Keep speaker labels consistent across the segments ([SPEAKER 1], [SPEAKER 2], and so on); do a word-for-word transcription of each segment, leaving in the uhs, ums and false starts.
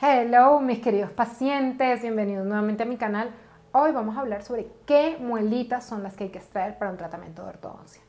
[SPEAKER 1] Hello, mis queridos pacientes, bienvenidos nuevamente a mi canal. Hoy vamos a hablar sobre qué muelitas son las que hay que extraer para un tratamiento de ortodoncia.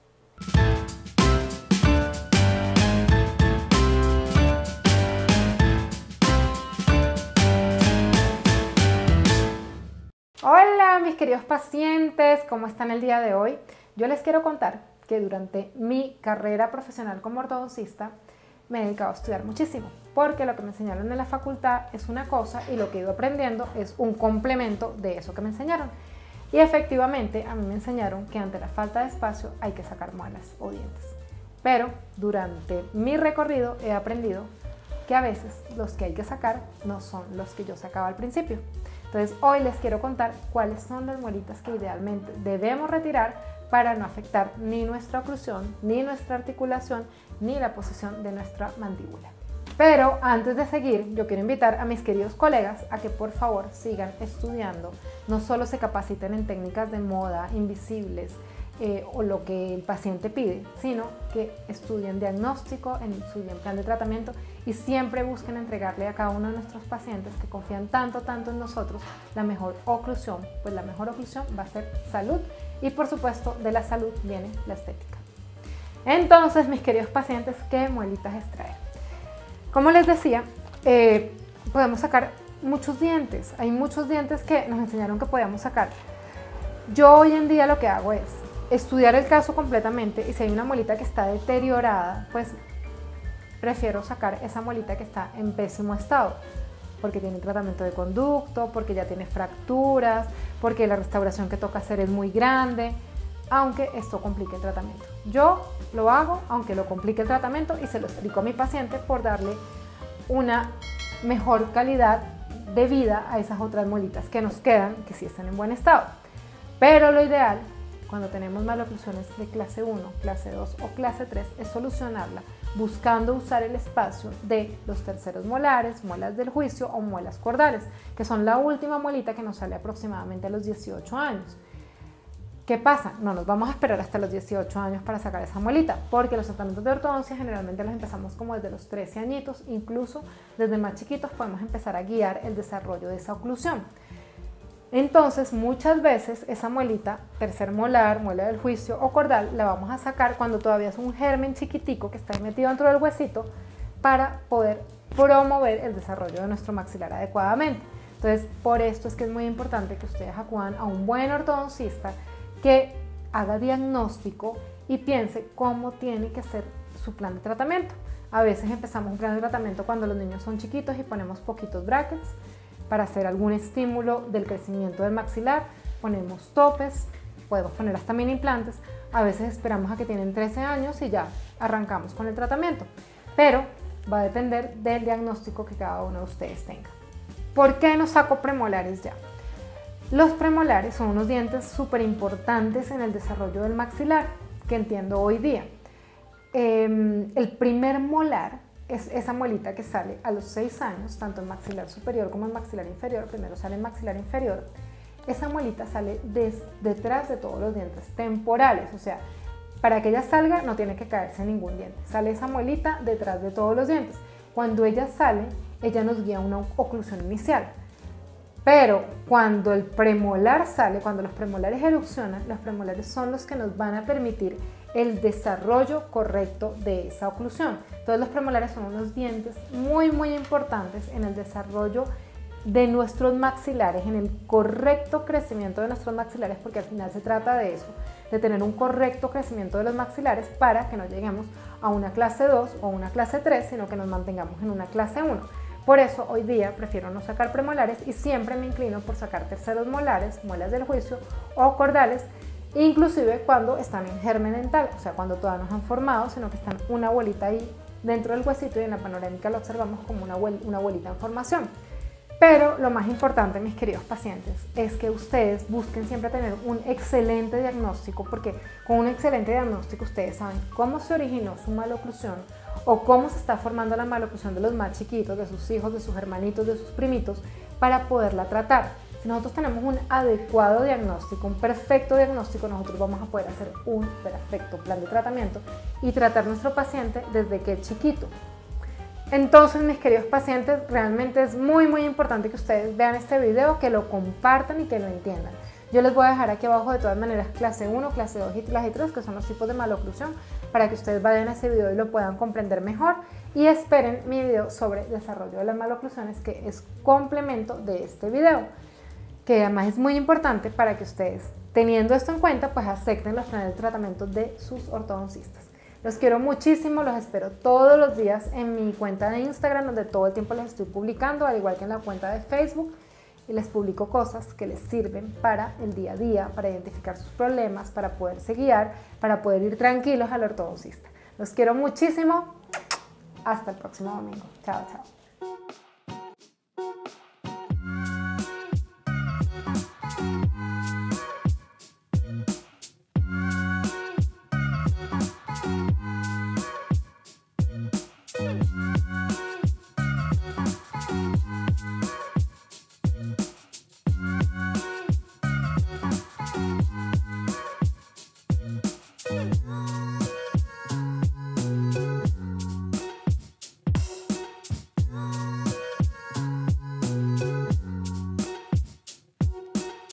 [SPEAKER 1] Hola, mis queridos pacientes, ¿cómo están el día de hoy? Yo les quiero contar que durante mi carrera profesional como ortodoncista me he dedicado a estudiar muchísimo, porque lo que me enseñaron en la facultad es una cosa y lo que he ido aprendiendo es un complemento de eso que me enseñaron. Y efectivamente a mí me enseñaron que ante la falta de espacio hay que sacar muelas o dientes. Pero durante mi recorrido he aprendido que a veces los que hay que sacar no son los que yo sacaba al principio. Entonces hoy les quiero contar cuáles son las muelitas que idealmente debemos retirar para no afectar ni nuestra oclusión, ni nuestra articulación, ni la posición de nuestra mandíbula. Pero antes de seguir, yo quiero invitar a mis queridos colegas a que por favor sigan estudiando, no solo se capaciten en técnicas de moda, invisibles eh, o lo que el paciente pide, sino que estudien diagnóstico, estudien plan de tratamiento y siempre busquen entregarle a cada uno de nuestros pacientes que confían tanto, tanto en nosotros, la mejor oclusión, pues la mejor oclusión va a ser salud y por supuesto de la salud viene la estética. Entonces, mis queridos pacientes, ¿qué muelitas extraer? Como les decía, eh, podemos sacar muchos dientes. Hay muchos dientes que nos enseñaron que podíamos sacar. Yo hoy en día lo que hago es estudiar el caso completamente y si hay una muelita que está deteriorada, pues prefiero sacar esa muelita que está en pésimo estado, porque tiene tratamiento de conducto, porque ya tiene fracturas, porque la restauración que toca hacer es muy grande, aunque esto complique el tratamiento. Yo lo hago aunque lo complique el tratamiento y se lo explico a mi paciente por darle una mejor calidad de vida a esas otras muelitas que nos quedan, que sí están en buen estado. Pero lo ideal, cuando tenemos maloclusiones de clase uno, clase dos o clase tres, es solucionarla buscando usar el espacio de los terceros molares, muelas del juicio o muelas cordales, que son la última muelita que nos sale aproximadamente a los dieciocho años. ¿Qué pasa? No nos vamos a esperar hasta los dieciocho años para sacar esa muelita, porque los tratamientos de ortodoncia generalmente los empezamos como desde los trece añitos, incluso desde más chiquitos podemos empezar a guiar el desarrollo de esa oclusión. Entonces, muchas veces esa muelita, tercer molar, muela del juicio o cordal, la vamos a sacar cuando todavía es un germen chiquitico que está ahí metido dentro del huesito para poder promover el desarrollo de nuestro maxilar adecuadamente. Entonces, por esto es que es muy importante que ustedes acudan a un buen ortodoncista que haga diagnóstico y piense cómo tiene que ser su plan de tratamiento. A veces empezamos un plan de tratamiento cuando los niños son chiquitos y ponemos poquitos brackets para hacer algún estímulo del crecimiento del maxilar, ponemos topes, podemos poner hasta mini implantes, a veces esperamos a que tienen trece años y ya arrancamos con el tratamiento, pero va a depender del diagnóstico que cada uno de ustedes tenga. ¿Por qué no saco premolares ya? Los premolares son unos dientes súper importantes en el desarrollo del maxilar, que entiendo hoy día. Eh, el primer molar es esa muelita que sale a los seis años, tanto en maxilar superior como en maxilar inferior. Primero sale en maxilar inferior. Esa muelita sale des, detrás de todos los dientes temporales, o sea, para que ella salga no tiene que caerse ningún diente. Sale esa muelita detrás de todos los dientes. Cuando ella sale, ella nos guía una oclusión inicial. Pero cuando el premolar sale, cuando los premolares erupcionan, los premolares son los que nos van a permitir el desarrollo correcto de esa oclusión. Entonces los premolares son unos dientes muy muy importantes en el desarrollo de nuestros maxilares, en el correcto crecimiento de nuestros maxilares, porque al final se trata de eso, de tener un correcto crecimiento de los maxilares para que no lleguemos a una clase dos o una clase tres, sino que nos mantengamos en una clase uno. Por eso hoy día prefiero no sacar premolares y siempre me inclino por sacar terceros molares, muelas del juicio o cordales, inclusive cuando están en germen dental, o sea, cuando todavía no se han formado, sino que están una bolita ahí dentro del huesito y en la panorámica lo observamos como una, una bolita en formación. Pero lo más importante, mis queridos pacientes, es que ustedes busquen siempre tener un excelente diagnóstico, porque con un excelente diagnóstico ustedes saben cómo se originó su maloclusión o cómo se está formando la maloclusión de los más chiquitos, de sus hijos, de sus hermanitos, de sus primitos, para poderla tratar. Si nosotros tenemos un adecuado diagnóstico, un perfecto diagnóstico, nosotros vamos a poder hacer un perfecto plan de tratamiento y tratar a nuestro paciente desde que es chiquito. Entonces, mis queridos pacientes, realmente es muy muy importante que ustedes vean este video, que lo compartan y que lo entiendan. Yo les voy a dejar aquí abajo de todas maneras clase uno, clase dos y clase tres, que son los tipos de maloclusión, para que ustedes vayan a ese video y lo puedan comprender mejor. Y esperen mi video sobre desarrollo de las maloclusiones, que es complemento de este video, que además es muy importante para que ustedes, teniendo esto en cuenta, pues acepten los planes de tratamiento de sus ortodoncistas. Los quiero muchísimo, los espero todos los días en mi cuenta de Instagram, donde todo el tiempo les estoy publicando, al igual que en la cuenta de Facebook, y les publico cosas que les sirven para el día a día, para identificar sus problemas, para poderse guiar, para poder ir tranquilos al ortodoncista. Los quiero muchísimo, hasta el próximo domingo. Chao, chao.